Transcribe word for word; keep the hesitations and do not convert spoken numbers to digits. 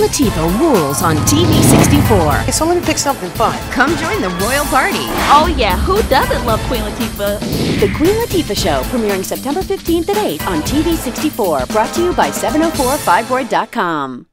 Latifah rules on T V sixty-four. Okay, so let me pick something fun. Come join the royal party. Oh yeah, who doesn't love Queen Latifah? The Queen Latifah Show, premiering September fifteenth at eight on T V sixty-four. Brought to you by seven oh four fibroid dot com.